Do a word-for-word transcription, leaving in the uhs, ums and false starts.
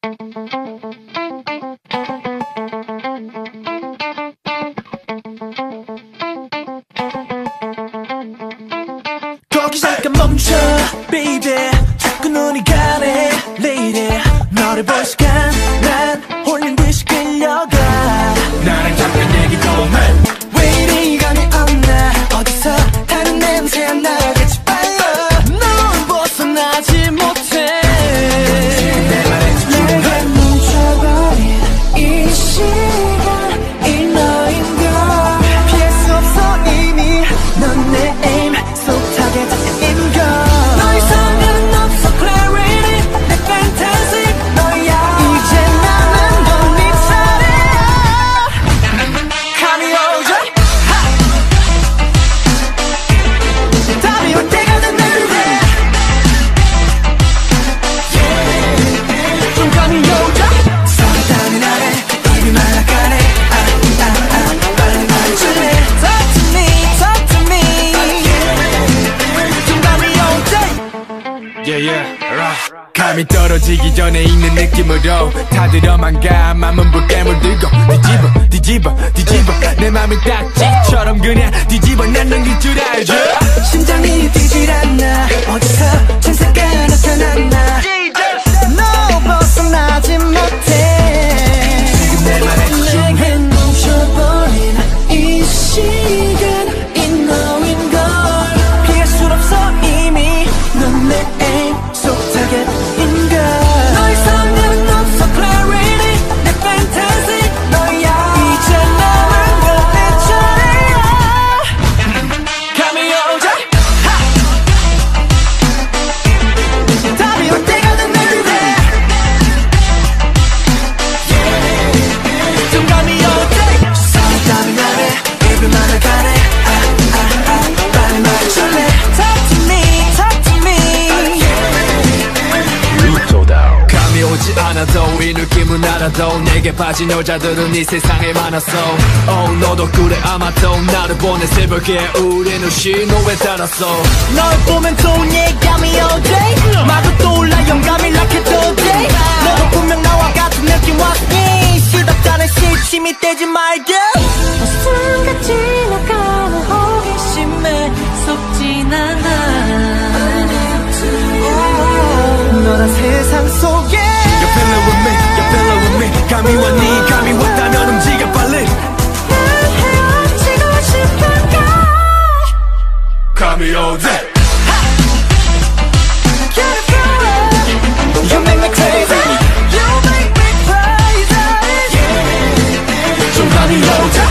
거기 잠깐 멈춰 baby 자꾸 눈이 가네 lady 너를 볼 시간 난 홀린 듯이 끌려가 나랑 잠깐 얘기 좀 해 왜 이리 감이 없나 어디서 다른 냄새 안 나겠지 빨라 넌 벗어나지 못해 내 말에 집중해 내가 멈춰버린 이 시간 이 너인 걸 피할 수 없어 이미 넌 내 aim so target인 걸 더 이상은 없어 clarity 내 fantasy 너야 이제 나는 넌 네 차례야 감이 오자 답이 올 때가 됐는데 좀 감이 오자 썸땀이 나네 입이 말라가네 아아아 빨리 말해줄래 Talk to me talk to me 좀 감이 오자 Yeah, yeah, right. 감이 떨어지기 전에 있는 느낌으로 타들어만 가 맘은 붉게 물들고 뒤집어 뒤집어 뒤집어 내 맘을 딱지처럼 그냥 뒤집어 난 넘길 줄 알죠 심장이 뛰질 않나 어디서 천사가 나타났나 너 벗어나지 못해 지금 내 맘에 집중해 멈춰버린 이 시간 이 너인 걸 피할 수 없어 이미 넌 내 aim so target인 걸 더 이상은 없어 clarity 내 fantasy 너야 이제 나는 너의 차례야 감이 오자 답이 올 때가 됐는데 좀 감이 오자 썸땀이 나네 입을 말아가네 아아아 빨리 말해줄래 Talk to me talk to me 감이 오지 않아도 이 느낌은 알아도 내게 빠진 여자들은 이 세상에 많았어 Oh 너도 그래 아마도 나를 보내 새벽에 우리는 신호에 따랐어 널 보면 좋은 예감이 오지 마구 떠올라 영감이 like it all day 너도 분명 나와 같은 느낌 왔니 시덥잖은 시침이 떼지 말게 순간 지나가는 호기심에 속진 않아 너란 세상 속에 You're feeling with me, you're feeling with me 감이 왔니 감이 왔다면 움직여 빨리 난 헤어지고 싶은가 감이 오지 You make me crazy You make me crazy 좀 감이 오자